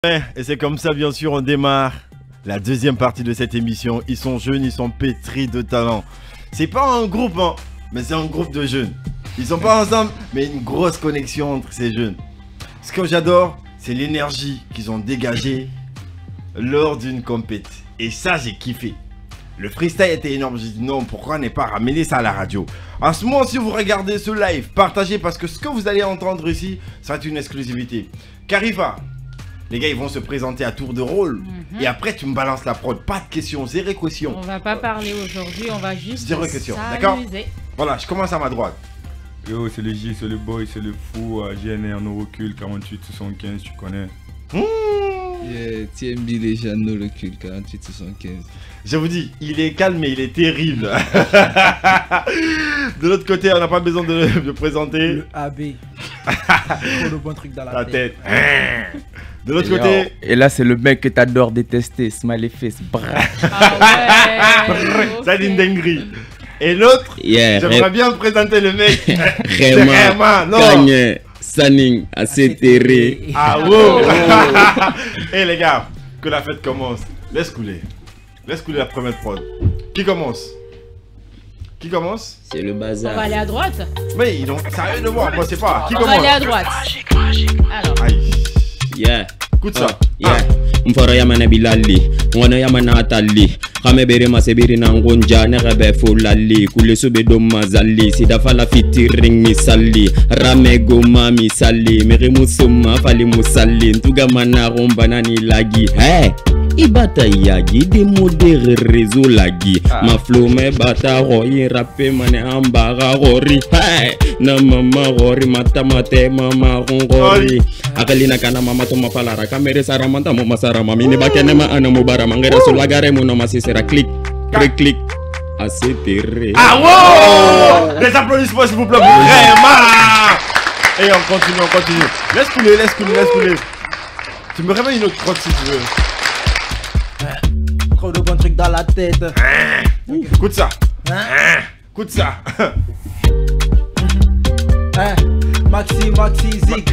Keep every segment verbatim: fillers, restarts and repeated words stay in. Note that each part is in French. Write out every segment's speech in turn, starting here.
Et c'est comme ça, bien sûr, on démarre la deuxième partie de cette émission. Ils sont jeunes, ils sont pétris de talent. C'est pas un groupe, hein, mais c'est un groupe de jeunes. Ils sont pas ensemble, mais une grosse connexion entre ces jeunes. Ce que j'adore, c'est l'énergie qu'ils ont dégagée lors d'une compète. Et ça, j'ai kiffé. Le freestyle était énorme. J'ai dit non, pourquoi ne pas ramener ça à la radio? En ce moment, si vous regardez ce live, partagez parce que ce que vous allez entendre ici, ça va être une exclusivité. Karifa, les gars, ils vont se présenter à tour de rôle. Mm-hmm. Et après, tu me balances la prod. Pas de questions, zéro question. On va pas parler aujourd'hui, on va juste zéro question, d'accord? Voilà, je commence à ma droite. Yo, c'est le J, c'est le boy, c'est le fou. G N R, no recul, quarante-huit soixante-quinze, tu connais. Mmh. Yeah, T M B déjà, no recul, quarante-huit soixante-quinze. Je vous dis, il est calme mais il est terrible. De l'autre côté, on n'a pas besoin de le de présenter. Le A B. Trop de bons trucs dans la, la tête. tête. De l'autre et côté. Oh, et là, c'est le mec que t'adores détester, Smiley Face. Ah ouais. Ça, c'est une dinguerie. Et l'autre, yeah, j'aimerais bien présenter le mec. Réma, Kanye, Saning, Acétéré. Ah wow. Et les gars, que la fête commence. Laisse couler. Laisse couler la première prod. Qui commence? Qui commence? C'est le bazar. On va aller à droite. Mais ils ont sérieux de voir, moi c'est pas. Qui On commence? va aller à droite. Alors. Aïe. Yeah. Écoute ça. Yeah. Mforo yamana bilali, ngono yamana atali. Kame bere masebiri na ngonja, nerebe fulali. Kule sube doma zali, sidafala fitiring misali. Rame goma misali, mere musuma fali musali. Ntuga mana romba nani lagi. Hey! Ibata yagi, de modere réseau lagi. Ma flow me bata roi, rappe mane ambara rori. Hey! Na mama rori, mata mate mama rongori. Akalina kana mama to mapalara, kamere saramanta mo masarama. Mini bakene ma ana mubara, mangere sulagare mo no masisera. Clic, clic, clic. Acétéré. Ah wow! Les applaudissements s'il vous plaît, vraiment. Et on continue, on continue. Laisse couler, laisse couler, laisse couler. Tu me réveilles une autre crotte si tu veux. Trop de bons trucs dans la tête. Écoute ça. Écoute ça. Maxi, Maxi, Zik.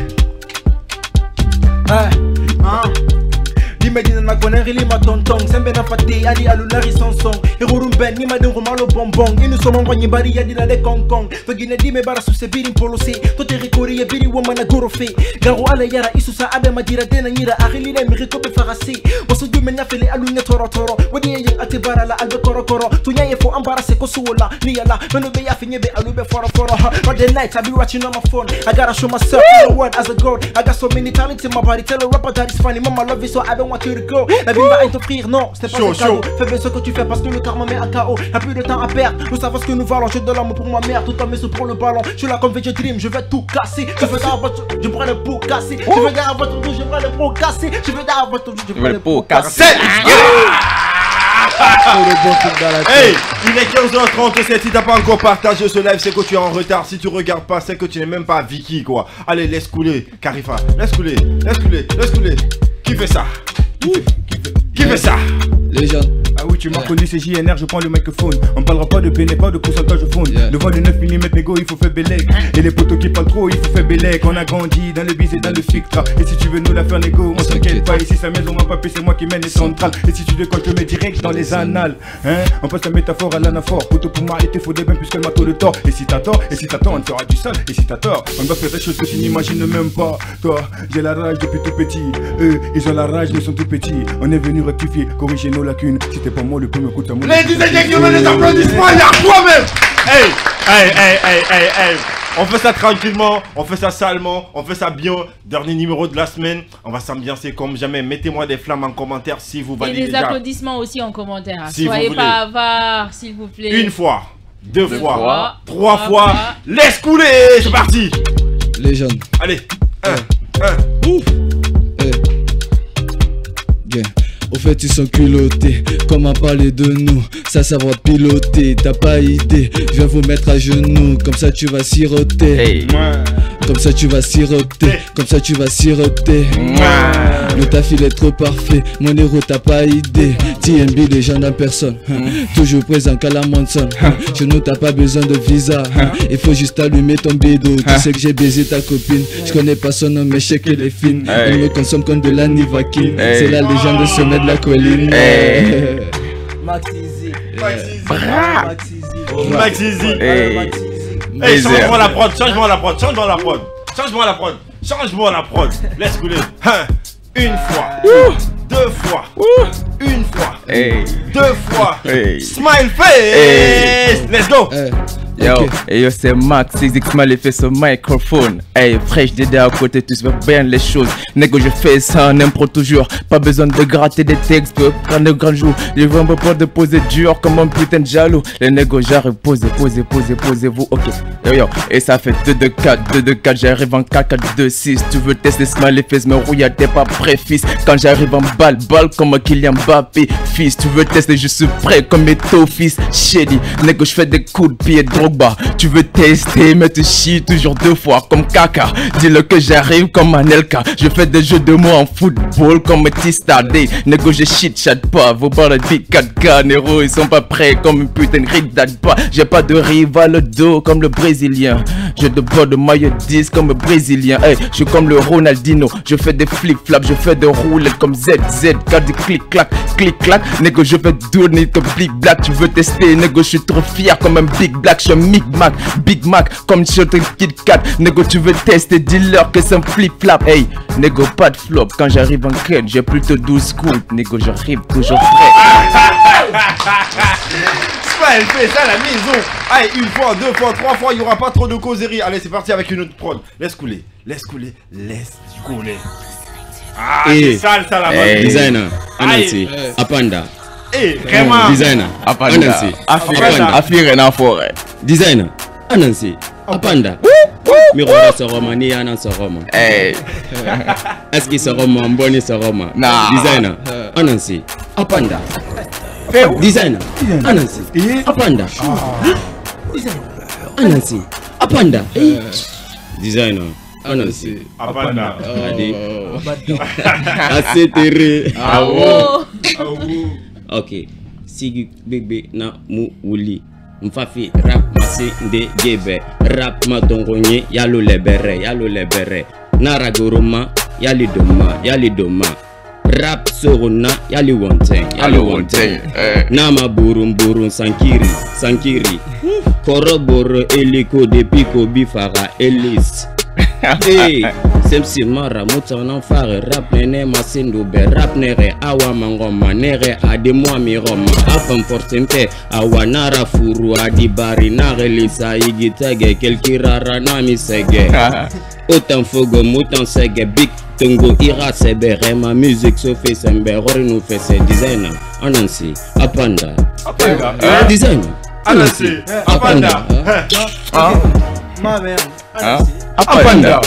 Hein? Imagine ma connerie, ma tonton, sembe na fati, ali alulari sonson. Irurumben, ni ma dengo malo bonbon. Inu somo ngwa nyibari ya dina de kongkong. Fagine di me bara suse biri mpolose. Tote rikori ya biri wama na gorofe. Garo ala yara isu sa abe madira dena nyira. Akhili le miriko be farasi. Wasu dume na fele alunya toro toro. Wadi ya yung ate bara la albe koro koro. Tunya ye fo ambara se kosuola. Ni ya la, menu be ya finye be alube foro foro. But the night I be watching on my phone. I gotta show myself in the world as a god. I got so many talents in my body. Tell a rapper that it's funny. Mama love it so I don't want you to go. La vie va t'offrir, non, c'est pas un cadeau. Fais bien ce que tu fais parce que le karma met à K O. Y'a plus de temps à perdre, nous savons ce que nous valons. J'ai de l'amour pour ma mère, tout en met pour le ballon. Je suis là comme Veggie Dream, je vais tout casser. Je veux dans votre, je prends le pot cassé. Je veux dans votre tour, je prends le pot cassé. Je veux dans votre tour, je prends le pot cassé. Hey, il est quinze heures trente-sept, si t'as pas encore partagé ce live, c'est que tu es en retard. Si tu regardes pas, c'est que tu n'es même pas Vicky quoi. Allez, laisse couler, Karifa, laisse couler, laisse couler, laisse couler. Qui fait ça? Qui fait, qui fait, qui fait ça? Les gens. Ah oui, tu m'as connu, c'est J N R, je prends le microphone. On parlera pas de béné, pas de pourcentage de faune. Yeah. Devant le neuf millimètres, négo, il faut faire bélec. Et les potos qui parlent trop, il faut faire bélec. On a grandi dans le bis et dans le fictra. Et si tu veux nous la faire négo, on s'inquiète pas. Ici, sa maison, ma papier, c'est moi qui mène les centrales. Et si tu décolles, je te mets direct dans les annales. Hein? On passe la métaphore à l'anaphore. Poteau pour m'arrêter, faut des bains puisqu'elle m'a tout le tort. Et si t'as tort, et si t'as tort, on te fera du sale. Et si t'as tort, on va faire des choses que tu n'imagines même pas. Toi, j'ai la rage depuis tout petit. Eux, ils ont la rage, mais ils sont tout petits. On est venu rectifier, corriger nos lacunes. Si t'es pas moi, le premier coup de ta monnaie. Ladies and gentlemen, les applaudissements, il y a toi-même. Hey, hey, hey, hey, hey, hey. On fait ça tranquillement, on fait ça salement, on fait ça bien. Dernier numéro de la semaine, on va s'ambiancer comme jamais. Mettez-moi des flammes en commentaire si vous validez. Et des déjà. applaudissements aussi en commentaire. Si Soyez vous pas avares, s'il vous plaît. Une fois, deux, deux fois, fois, trois, trois fois. fois. Laisse couler, c'est parti. Les jeunes. Allez, un, un. Ouf. Eh. Bien. Au fait ils sont culottés, comment parler de nous, ça savoir piloter, t'as pas idée, je vais vous mettre à genoux, comme ça tu vas siroter. Hey. Comme ça tu vas siroter, comme ça tu vas siroter. Le taf il est trop parfait, mon héros t'as pas idée. T M B les gens en personne, toujours présent qu'à la Monson. Chez nous t'as pas besoin de visa, il faut juste allumer ton bédo. Tu sais que j'ai baisé ta copine, je connais pas son nom mais je sais qu'elle est fine. Elle me consomme comme de la Nivaquine, c'est la légende de sommet de la colline. Maxizi. Maxizi. Hey, change-moi la prod, change-moi la prod, change-moi la prod, change-moi la prod, change-moi la prod. Laisse couler. Une fois, deux fois, une fois, deux fois. Smile face. Let's go. Yo, hey yo, c'est Max, six X mal fait ce microphone. Hey, fraîche Dédé à côté, tu sais bien les choses. Nego, je fais ça en impro toujours. Pas besoin de gratter des textes, peu prendre de grands jours. Je veux me pas de poser dur comme un putain de jaloux. Les négos, j'arrive, posez, posez, posez, posez-vous. Ok, yo yo, et ça fait deux deux quatre, deux deux quatre. J'arrive en quatre quatre deux six. Tu veux tester smile face, mais rouille, t'es pas prêt, fils. Quand j'arrive en balle, balle comme Kylian Mbappé, fils. Tu veux tester, je suis prêt comme Eto, fils. Shady, nego, je fais des coups de pied drogue. Tu veux tester mais tu chies toujours deux fois comme caca. Dis-le que j'arrive comme Anelka. Je fais des jeux de mots en football comme Tistadé. Nego je shit chat pas. Vos balles de quatre K Nero ils sont pas prêts comme une putain de ride pas. J'ai pas de rival au dos comme le brésilien. J'ai de bord de maillot dix comme le brésilien. Hey, je suis comme le Ronaldinho. Je fais des flip flaps. Je fais des roulettes comme Z Z. Garde du clic clac clic clac. Nego je fais tourner comme Big Black. Tu veux tester nego je suis trop fier comme un Big Black. Je Big Mac, Big Mac, comme sur ton Kit Kat. Nego, tu veux tester, dis-leur que c'est un flip-flap. Hey, nego, pas de flop. Quand j'arrive en quête, j'ai plutôt douze coups. Nego, j'arrive toujours prêt. Smile fait ça à la maison. Allez, une fois, deux fois, trois fois, il n'y aura pas trop de causerie. Allez, c'est parti avec une autre prod. Laisse couler, laisse couler, laisse couler. Ah, c'est sale ça la bas. Designer, Anansi, Apanda. Eh, vraiment. Designer, Anansi, Apanda, Affaire en forêt. Designer, Anansi, Apanda. Miroir ce roman, ni Anan ce roman. Est-ce qu'il se roman, bon ce roman? Designer, Anansi, Apanda. Designer, Anansi, Apanda. Anansi, Apanda. Designer, Anansi, Apanda. Assez terré. Ah oh. Ok, Sigi bébé na mu wuli. Mfafi rap masi de gebe. Rap ma dongonye yalo lebere, yalo lebere. Naragoroma yali doma, yali doma. Rap sorona yali wonten, yali wonten. Nama burum burum sankiri, sankiri. Koroboro eliko de piko bifara elis. Hey, Semsi Mara, Mouton Fare, rap nene masindo be, rap nere awa mangoma, nere ademwa miroma, afam portempe, awa nara furu adibari, nare lisa igitege, kelkirara nami sege. Autant fogo, mouton sege, big tongo ira sebe, rema musique so fait sembe, rori nous fait ses designer, Anansi, Apanda, designer, Anansi, Apanda. Ma mère, Apanda.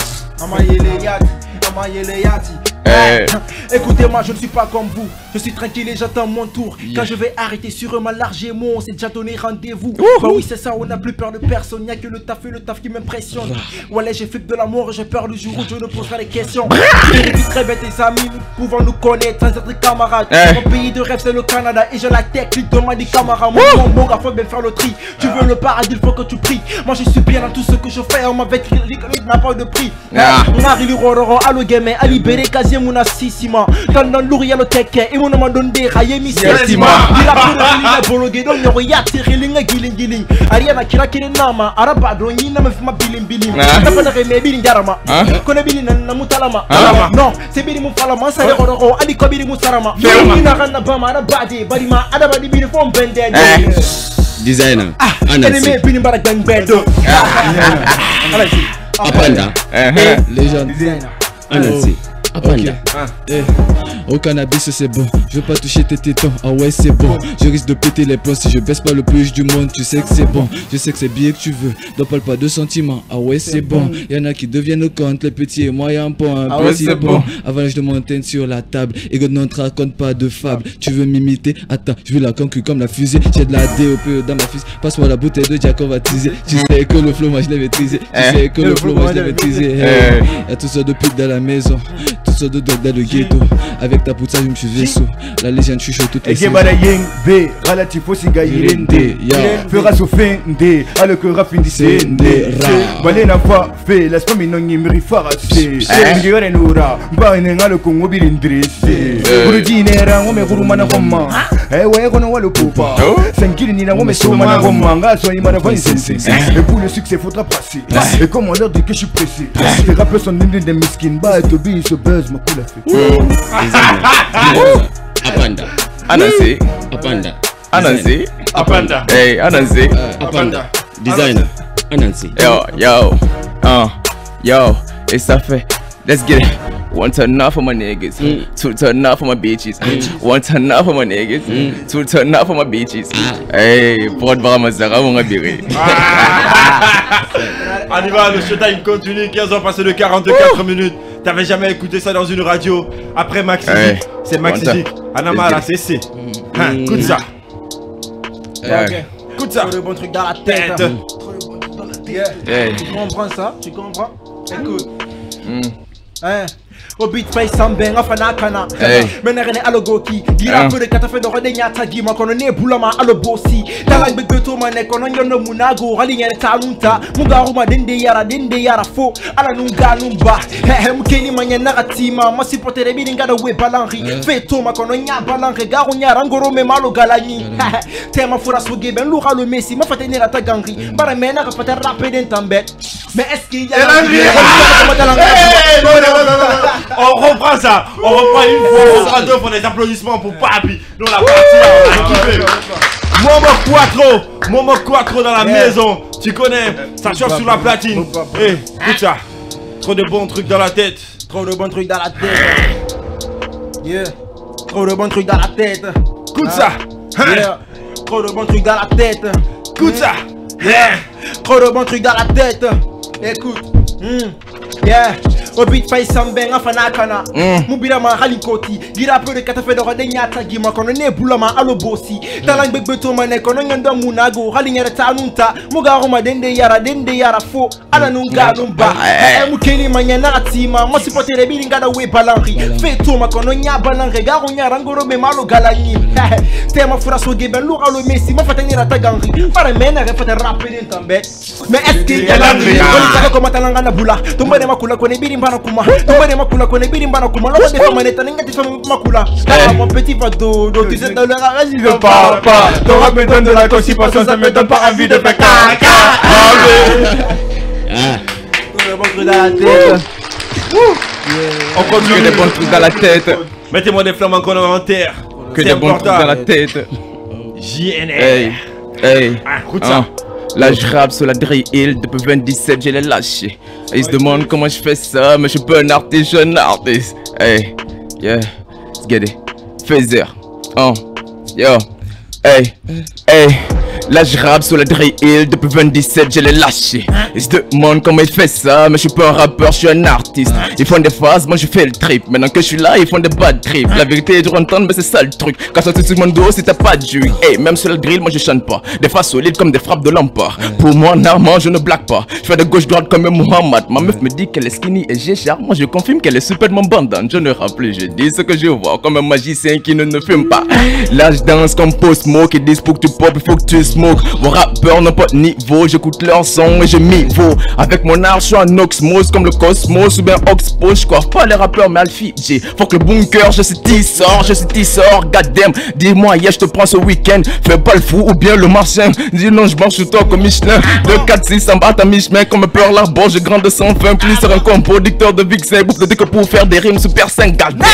Hey. Écoutez-moi, je ne suis pas comme vous. Je suis tranquille et j'attends mon tour. Yeah. Quand je vais arrêter sur ma large et moi, on s'est déjà donné rendez-vous. Bah oui, c'est ça, on n'a plus peur de personne. Y'a que le taf et le taf qui m'impressionne. Voilà, j'ai fait de l'amour et j'ai peur le jour où je ne poserai les questions. J'ai dit très bien tes amis, nous pouvons nous connaître sans être camarades. Hey. Mon pays de rêve, c'est le Canada et j'ai la technique de ma des camarades. Mon bon gars, faut bien faire le tri. Tu veux le paradis, il faut que tu pries. Moi, je suis bien dans tout ce que je fais. On m'avait écrit, n'a pas de prix. On a ri roro, allo gamin, à libérer quasi mon assisima. Dans dans l'our, y'a le teke, et mon nom donne des raillés, mi sestima. Il a pris le ligne, bologué, donc il y a tiré l'ing, giling, giling. Ariana Kira Kirinama, Araba, Droni, n'a ma bilim, bilim. N'a pas de remé, biling, garama. Connais biling, n'a mutalama. Non, c'est bilim, falama, ça y roro, ali kobiri, musarama. Il n'a rien à bama, arabadi, barima, adabadi, bilim, fond, bende. Designer, Anansi, bilim, barak, bang, bedo. Apanda, légende, Anansi, Apanda. Eh, au cannabis c'est bon, je veux pas toucher tes tétons, ah ouais c'est bon. Je risque de péter les plombs si je baisse pas le plus du monde, tu sais que c'est bon. Je sais que c'est bien que tu veux, donc parle pas de sentiments, ah ouais c'est bon. Y'en a qui deviennent compte, les petits et moyens pour un Ah ouais, petit c'est bon. bon. Avalanche de montagnes sur la table, et que ne te raconte pas de fable. Tu veux m'imiter, attends, je vais la conquérir comme la fusée. J'ai de la D O P dans ma fusée, passe-moi la bouteille de Jack, on va teaser. Tu sais que le flow moi je l'ai maîtrisé, tu Eh. sais que le flow moi je l'ai maîtrisé. Eh. Y'a toutes sortes de putes dans la maison, toutes sortes de dogs dans le ghetto. Avec ta poutre, je me suis vaisseau. La légende, je suis chaud toutes les saisons. Ekebara yeng B, relatif au siga irende. Ya. Fera sofende, ale que rafindi sende. Ra. Bale na fa fe, la spami no nyimri farase. Eh. Ngiyore nura, mba ngale kongo birindrese. Eh. Urujinera ngome guruma na goma. Ewe kono walo popa. Oh. Sankiri ni na ngome soma na goma. Ngaso imana vani sense. Et pour le succès faudra passer. Et comme on leur dit que je suis pressé. Les rappeurs sont nés des miskins. Bah et Toby se buzz ma coule a fait. Apanda. Anansi. Apanda. Anansi. Apanda. Hey, Anansi. Apanda. Designer. Anansi. Yo, yo. Uh, yo. Et ça fait. Let's get it. One turn off for my niggas, Mm. two turn off for my bitches, one turn off for my niggas, Mm. two turn off for my bitches. Ah. Hey, pour voir ma Zara, mon abiré. On y va, le showtime continue, quinze heures passées de quarante-quatre minutes. T'avais jamais écouté ça dans une radio. Après Maxi Ouais. Zik, c'est Maxi Content. Zik. Anama la C C. Hein, écoute ça. Yeah. Écoute ça. Trop de bons trucs dans la tête. Tête. Trop de bons trucs dans la tête. Hey. Tu comprends ça? Tu comprends? Écoute. Mm. Hein? Au beat face sambeng afana kana. Hey. Menere ne alogoki. Gira Hein. peu de kata fe do rode nyata gi ma kono ne bulama alobosi. Tala be beto mane kono nyono munago rali nyere tanunta. Muga ruma dende yara dende yara fo. Ala nunga numba. He he mukeni manya nagatima. Masi potere bi ngada we balanri. Fe to ma kono nya balanri garu nya rangoro me malo galani. Tema fura soge ben lu le Messi ma fatene la tagangri. Bara mena ka fata rapper den tambe. Mais est-ce qu'il y a On reprend ça, on reprend une fois, on sera deux pour des applaudissements pour Papi. Nous la partie là, on a kiffé. Momo Quattro, Momo Quattro dans la maison, tu connais, ça chauffe sur la platine. Eh, écoute ça, trop de bons trucs dans la tête. Trop de bons trucs dans la tête. Yeah. Trop de bons trucs dans la tête. Écoute ça, Yeah. Trop de bons trucs dans la tête. écoute ça. Yeah. Trop de bons trucs dans la tête. Écoute. Mm. Yeah. Au beat face sambeng afana kana. Mubira ma halikoti. Gira peu de katafe de rode nyata gi ma kono ne bulama alobosi. Talang beg beto mane kono nyanda munago hali nyere tanunta. Muga roma dende yara dende yara fo. Ala nunga numba. Eh mukeni manya na atima. Masi potere bi ngada we balanri. Feto ma kono nya balanri garo nya rangoro me malo galani. Tema fura so geben lu alo Messi ma fatani rata gangri. Para mena refata rapper den tambe. Mais est-ce qu'il y a l'angri? On sait comment talanga na bula. Tombe de makula kone biri mbana kuma. Tombe de makula kone biri mbana kuma. Lo de fama neta ninga ti fama makula. Ah mon petit pado, do tu sais dans le garage il veut pas pas. Ton rap me donne de la constipation, ça me donne pas envie de faire caca. Ah. Le bon truc dans la tête. On Que continue. des bons trucs dans la tête. Mettez-moi des flammes en commentaire. Que C'est des bons trucs important. dans la tête. J N R. Hey, hey. Ah, écoute Hein. ça. Là je rappe sur la drill depuis vingt-dix-sept, je l'ai lâché. Et ils se demandent comment je fais ça, mais je suis pas un artiste, je suis un artiste. Hey, yeah, let's get it. Faiseur, oh, yo, hey, hey. Là je rappe sur la drill depuis vingt-dix-sept, je l'ai lâché. Ils se demandent comment il fait ça, mais je suis pas un rappeur, je suis un artiste. Ils font des phases, moi je fais le trip. Maintenant que je suis là, ils font des bad trips. La vérité est dure à entendre, mais c'est ça le truc. Quand ça te sur mon dos, si t'as pas de jus. Hey, même sur la drill, moi je chante pas. Des phrases solides comme des frappes de lampard. Pour moi, normalement, je ne blague pas. Je fais de gauche-droite comme un Muhammad. Ma meuf me dit qu'elle est skinny et j'ai cher. Moi je confirme qu'elle est superment bandante. Je ne rappe plus, je dis ce que je vois. Comme un magicien qui ne, ne fume pas. Là je danse comme Post Smoke. Ils disent pour que tu pop, il faut que tu smoke. Vos rappeurs n'ont pas de niveau. J'écoute leur son et je m'y vaux. Avec mon art, je suis un Oxmos comme le Cosmos ou bien Oxpo. Je coiffe pas les rappeurs, mais Alfie. Faut que le bunker, je suis tisseur, je suis tisseur. Goddamn, dis-moi, yeah, je te prends ce week-end. Fais pas le fou ou bien le martien. Dis non, je marche sur toi comme Michelin. deux, quatre, six, ça me bat à mi-chemin. Comme peur l'arbre, je grande de cent vingt. Plus sur un compositeur de Vixen. Boucle de que pour faire des rimes super cinq. Goddamn.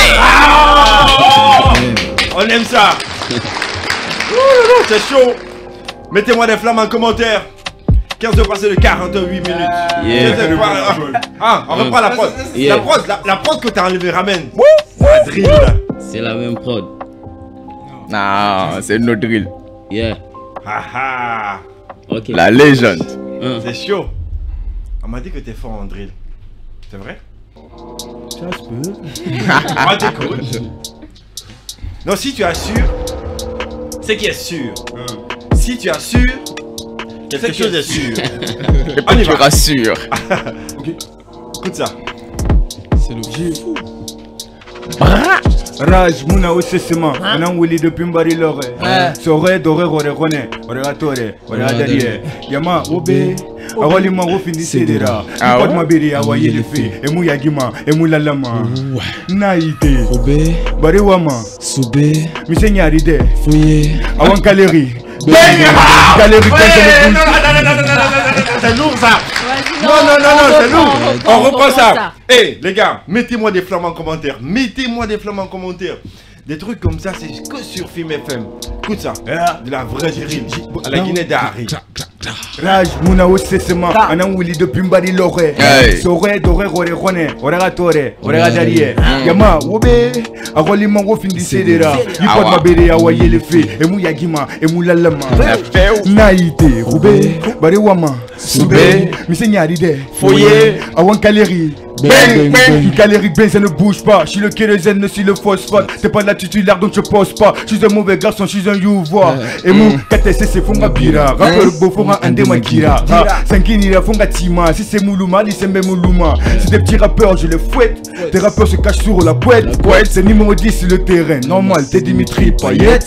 On aime ça. Ouh, c'est chaud. Mettez-moi des flammes en commentaire. quinze heures passées de quarante-huit minutes. Yeah. Ah, on reprend la prod. Yeah. La prod, la, la prod que t'as enlevé, ramène. La drill là. C'est la même prod. Non, c'est une autre drill. Yeah. Ah ah. Ok. La légende. Hein. C'est chaud. On m'a dit que t'es fort en drill. C'est vrai? Ça se peut. Moi t'écoute. Non, si tu assures, c'est qui est sûr. Si tu assures, quelque chose est sûr. On y Tu va. rassures. Écoute ça. C'est l'objet. Raj, Muna Osesema, Anan Willy de Pimbari Lore, Sore, Dore, Rore, Rone, Oregatore, Oreadarie, Yama, Obe, Awali Mango Finisidera, Pod Mabiri, Awaye le Fe, Emu Yagima, Emu Lalama, Naïté, Obé, Bariwama, Soubé, Misenyaride, Fouillé, Awan Kaleri, Ah, Kaleri, c'est lourd ça. Vas-y, Non, non, non, non, c'est lourd. reprend, On reprend ça. ça. Eh, les gars, mettez-moi des flammes en commentaire. Mettez-moi des flammes en commentaire. Des trucs comme ça, c'est que sur Film F M. Écoute ça. De la vraie drill. À la Guinée d'Ari. Raj, Muna Osesema, Anan Willy de Pimbari Lore, Hey. Sore, Dore, Rore, Rone, Oregatore, Oreadarie, Yama, Obe, Awali Mango Finisidera, Pod Mabiri, Awaye le Fe, Emu Yagima, Emu Lalama, Naïté, Roubé, Bariwama, Soubé, Misenyaride, Fouillé, Awan Kaleri, Bang, bang. Kaleri, ben ça ne bouge pas. Je suis le kérosène, je suis le phosphate. T'es pas la titulaire donc je pose pas. Je suis un mauvais garçon, je suis un youvoir. Et mon K T C c'est Fonga Bira. Rappeur beau Fonga Andema Kira. Sankinira Fonga Tima. Si c'est Moulouma, si c'est Moulouma. C'est des petits rappeurs, je les fouette. Tes rappeurs se cachent sur la boîte. C'est numéro dix sur le terrain. Normal, t'es Dimitri Payet.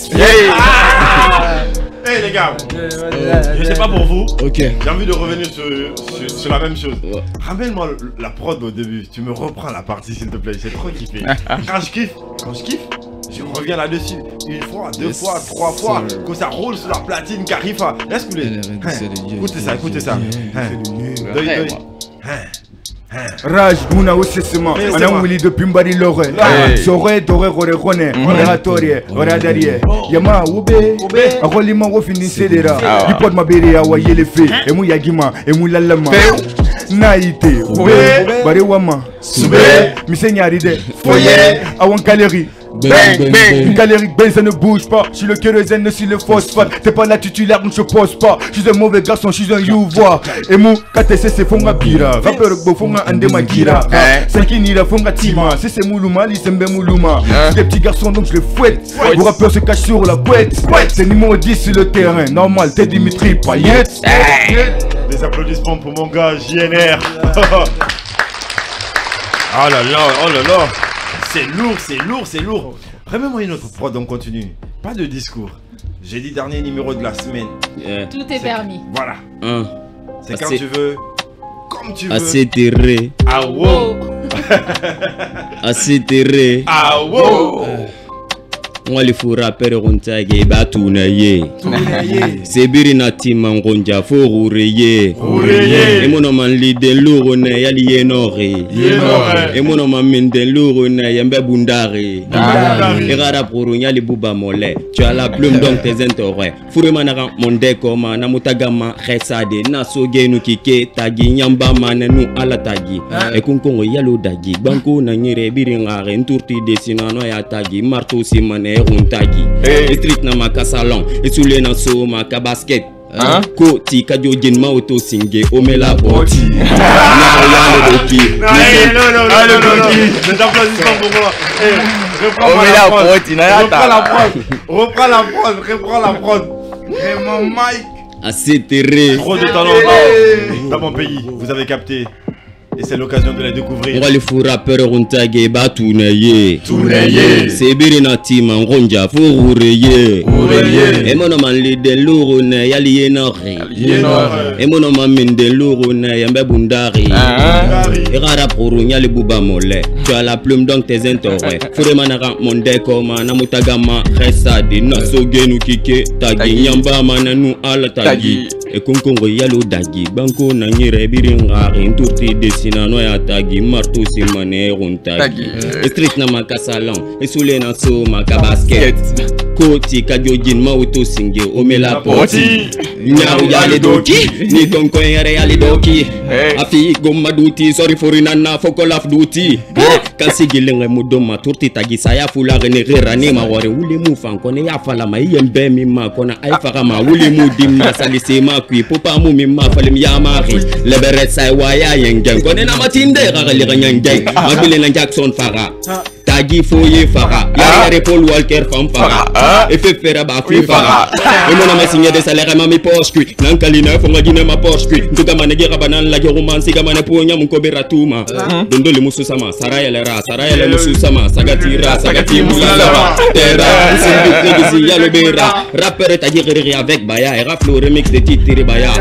Eh les gars, je sais pas pour vous, ok. j'ai envie de revenir sur, sur, sur la même chose. Ouais. Ramène-moi le- la prod au début, tu me reprends la partie s'il te plaît, j'ai trop kiffé. Quand je kiffe, quand je kiffe, je reviens là-dessus. Une fois, deux Yes, fois, trois fois, sir. que ça roule sur la platine Carifa. Laisse couler. Elle est reine, Hein, c'est le yeah, Écoutez ça, yeah, écoutez yeah, ça. yeah. Hein. Deuil, deuil. Hein. Raj, Muna Osesema, Mais c'est Anan moi. Willy de Pimbari Lore, Hey. Sore, Dore, Rore, Rone, Oregatore, Oreadarie, Yama, Obe, Awali Mango Finisidera, Ah. Pod Mabiri, Awaye le Fe, Emu Yagima, Emu Lalama, Naïté, Obe, Bariwama, Soubé, Misenyaride, Fouillé, Awan Kaleri, Bang, bang, bang. Kaleri, ben ça ne bouge pas. Je suis le kérosène, je suis le phosphate. T'es pas la titulaire donc je pose pas. Je suis un mauvais garçon, je suis un youvoir. Et mon K T C c'est Fonga Bira. Rappeur beau Fonga Andema Kira. Hein. Sankinira Fonga Tima. Si c'est Moulouma, li c'est Moulouma. C'est des petits garçons donc je les fouette. Vos rappeurs se cachent sur la boîte. C'est numéro dix sur le terrain. Normal, t'es Dimitri Payet. Des applaudissements pour mon gars J N R. Oh là là, oh là là. C'est lourd, c'est lourd, c'est lourd. Remets-moi une autre prod, on continue. Pas de discours. J'ai dit dernier numéro de la semaine. Yeah. Tout est permis. Voilà. Hein. C'est quand Assez- tu veux, comme tu veux. Assez terré. Ah wow. Assez terré. Ah wow. Moi les fous rappeurs on tagé batuna ye. Sebiri na tima ngonja fo roureye. Roureye. E mono man liden louro na yali yenore. Yenore. E mono man minden louro na yembe bundare. Bundare. E rara pour yali buba mole. Tu as la plume donc tes intérêts. Fure manara monde koma na mutagama resade na soge nu kike tagi nyamba manenu ala tagi. E kunkongo yalo dagi banko na nyire biri ngare nturti desinano ya tagi marto simane untagi. E street na makasalon e sule na so maka basket. Hein? Ko ti kajo jenma auto singe omela boti. Na yalo doki. Non, eh, non, non, non, non, non, non. Des applaudissements pour moi. Eh, reprends-moi Oh, mais la là, prod. pote, il a la Reprends la table. prod. Reprends la prod, reprends la prod. Et mon mic. Assez terré. Trop de talent dans, dans mon pays, vous avez capté. Et c'est l'occasion de les découvrir. Moi les fous rappeurs on tagé batuna ye. Tuna ye. Sebiri na tima ngonja fo roureye. Roureye. E mono man liden louro na yali yenore. Yenore. E mono man minden louro na yembe bundari. E rara pour nyali buba mole. Tu as la plume donc tes intérêts. Fure manara monde koma na mutagama resade na sogenu kike tagi nyamba mananu ala tagi. E kunkongo yalo dagi banko na nyire biri ngari nturti desinano ya tagi marto simane runtagi. E street na makasalon e sule na so maka basket. Koti Kajojin Mauto Singe Omela Poti Nyau Yali Doki Ni Gonko Yare Yali Doki Afi Gomaduti Sorry for Inana Fokolaf Duti Kasi Gilinga Mudoma Turti Tagisaya Fula Renere Ni Mawari Uli Mufan Kone Yafala Ma Yembe Mima Kona Aifara Ma Uli Mudima Salise Makwi Popa Mumima Falim Yamari Leberet Saiwaya Yengen Kone Namatinde Rale Rengen Mabile Jackson Fara Tagi Foye Fara Yare Paul Walker Fam Fara Efe Fera Bafi Fara Et mon ama signé des salaires Mami Porsche Kui Nankalina Fonga Gine Ma Porsche Kui Ntuka Manegi Rabanan La Roman Siga Mane Ponya Munkobe Tuma Dondo Le Musu Sama Saraya Lera Saraya Le Musu Sama Sagatira Sagati Mula Terra Sindi Negisi Yalo Bera Rapper Tagi Riri avec Baya Et Raflo Remix de Titiri Baya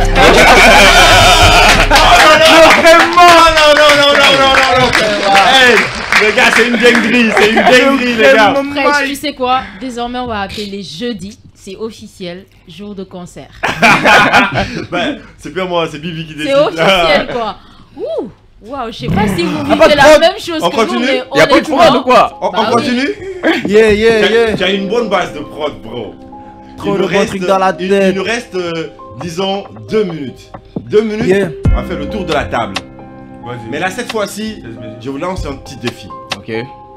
Non, non, non, non, non, non, non. Hey, les gars, c'est une dinguerie, c'est une dinguerie, les gars. Fresh, tu sais quoi? Désormais, on va appeler les jeudis. C'est officiel, jour de concert. Ben, c'est pas moi, c'est Bibi qui décide. C'est officiel, quoi. Ouh, waouh, je sais pas si vous vivez la même chose on que continue. nous, mais Y'a pas de prod ou quoi? On, bah on continue. oui. Yeah, yeah, yeah. Tu as une bonne base de prod, bro. Trop Il de nous bons reste- trucs dans la il- tête. Il nous reste, euh, disons, deux minutes. Deux minutes, Yeah. on va faire le tour de la table. Vas-y. Mais là, cette fois-ci, Vas-y, vas-y. je vous lance un petit défi. Ok.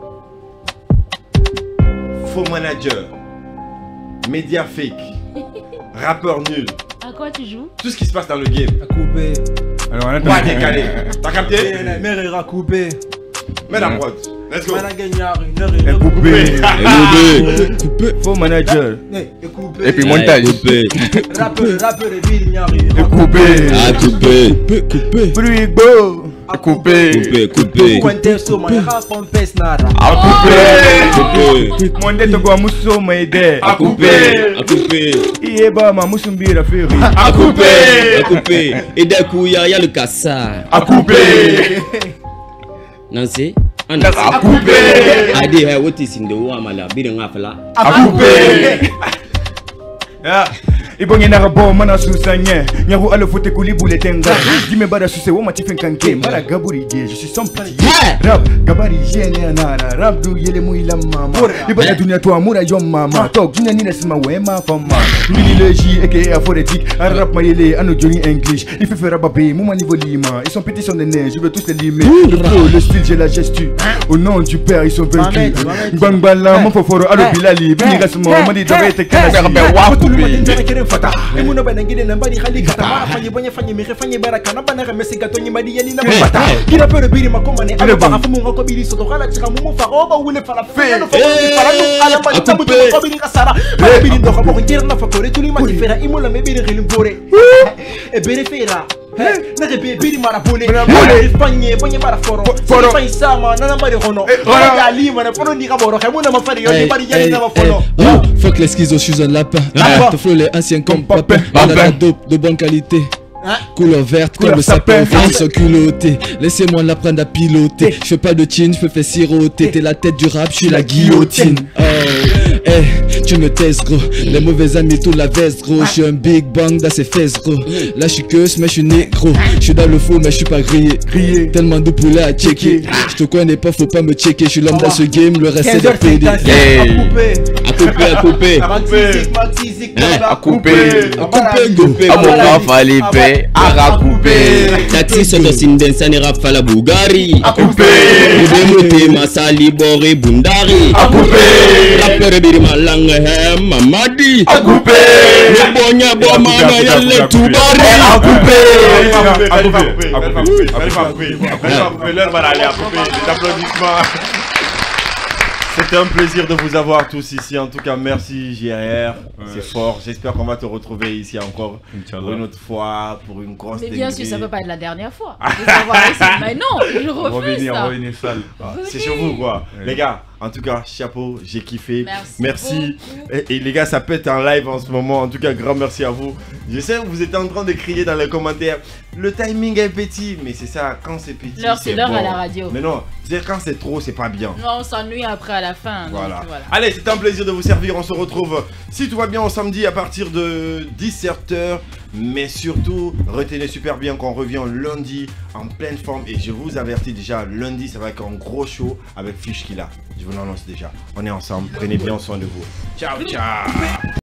Faux manager, média fake, rappeur nul, À quoi tu joues? tout ce qui se passe dans le game. À couper. Alors, on Pas attend. décalé. T'as capté? Mère à couper. Mets la prod. Let's go. Et coupé. Coupé Coupé. Faux manager. Et puis montage. Coupé Rappeur, rappeur et Binyari. Et coupé. Ah coupé Coupé, coupé. Bruit beau. Et coupé. Coupé Coupé Quante soma ya rap pes nada. A coupé. Coupé Monde to go muso maide. A coupé. A coupé Ieba ma musumbira ferry. A coupé. A coupé Et d'un coup y'a y a le cassard A coupé. Nancy A coupé. Adi hai what is in the wamala birin afala A coupé. Ah, ibonye na rabo mana susanye nyaru alo fote kuli bule tenga dime bara suse wo matifen kanke mara gaburi je je suis sans pitié rap gabari jene nara rap du yele mu ila mama ibada dunia to amura yom mama talk dunia ni nasima we ma fama mini leji aka phonetique rap mayele ano joni english il fait faire babé mon niveau lima ils sont petits sur les nez je veux tous les limer le flow le style j'ai la gestu au nom du père ils sont vaincus bang bala mon foforo alo bilali bini gasmo mandi dobe te kana Fata. Emuno bana ngide na mbali khali kata mara fanyi bonye fanyi mire fanyi baraka na bana remesi gatonyi madi yani na fata. Kira pero biri makoma ne alo baka fumu ngoko biri soto kala chika mumu fa oba wule fala fe no fa fala no ala mali tabu to ko biri kasara. Ba biri ndo ko ngir na fa kore tuli mati fera imula me biri khilim bore. E biri fera. Na de biri mara bole. Fanyi bonye mara foro. Foro fa isama na na mari hono. Ya li mana foro ni ka boro khemuna ma fari yo ni bari yani na ma fono. Oh, fuck les schizos, je suis un lapin. Ton flow les anciens comme papin. On a de la dope de bonne qualité. Couleur verte comme le sapin, ils sont culottés. Laissez-moi l'apprendre à piloter. Je fais pas de chin, je me fais siroter. T'es la tête du rap, je suis la guillotine. Oh, eh, tu me taises gros. Les mauvais amis, tout la veste gros. Je suis un big bang dans ses fesses gros. Là je suis queuse, mais je suis négro. Je suis dans le faux, mais je suis pas grillé. Grillé. Tellement de poulet à checker. Je te connais pas, faut pas me checker. Je suis l'homme dans ce game, le reste c'est de P D. À couper. A coupé A coupé A coupé. A coupé Coupé A mon raf à l'épée. A coupé. Taxi soto sindensa ni rafala Bugari A coupé. Udemote masali bore bundari A coupé. Rapper biri malanga he mamadi A coupé. Bonya bomana yalle tubari A coupé. A coupé. A coupé. A coupé. A coupé. L'heure va aller à couper. Les applaudissements. C'était un plaisir de vous avoir tous ici. En tout cas, merci J R R. C'est fort. J'espère qu'on va te retrouver ici encore pour une autre fois, pour une grosse Mais bien sûr, dinguerie. ça peut pas être la dernière fois. De savoir ici. Mais non, je refuse Revenir, ça. revenir sale. Ah, c'est sur vous quoi. Les gars, en tout cas, chapeau, j'ai kiffé. Merci Et, et les gars, ça pète en live en ce moment. En tout cas, grand merci à vous. Je sais que vous êtes en train de crier dans les commentaires. Le timing est petit, mais c'est ça, quand c'est petit. L'heure, c'est l'heure bon. à la radio. Mais non, c'est quand c'est trop, c'est pas bien. Non, on s'ennuie après à la fin. donc Voilà. voilà. Allez, c'était un plaisir de vous servir. On se retrouve, si tout va bien, au samedi à partir de dix-sept heures. Mais surtout, retenez super bien qu'on revient lundi en pleine forme. Et je vous avertis déjà, lundi, ça va être un gros show avec Fish Killa. Je vous l'annonce déjà. On est ensemble. Prenez bien soin de vous. Ciao, ciao.